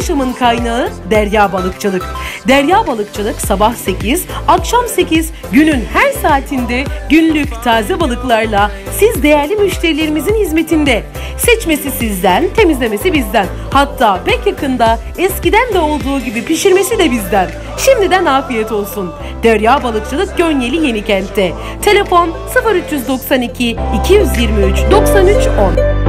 yaşamın kaynağı Derya Balıkçılık. Derya Balıkçılık sabah 8, akşam 8, günün her saatinde günlük taze balıklarla siz değerli müşterilerimizin hizmetinde. Seçmesi sizden, temizlemesi bizden. Hatta pek yakında eskiden de olduğu gibi pişirmesi de bizden. Şimdiden afiyet olsun. Derya Balıkçılık Gönyeli Yenikent'te. Telefon 0392 223 93 10.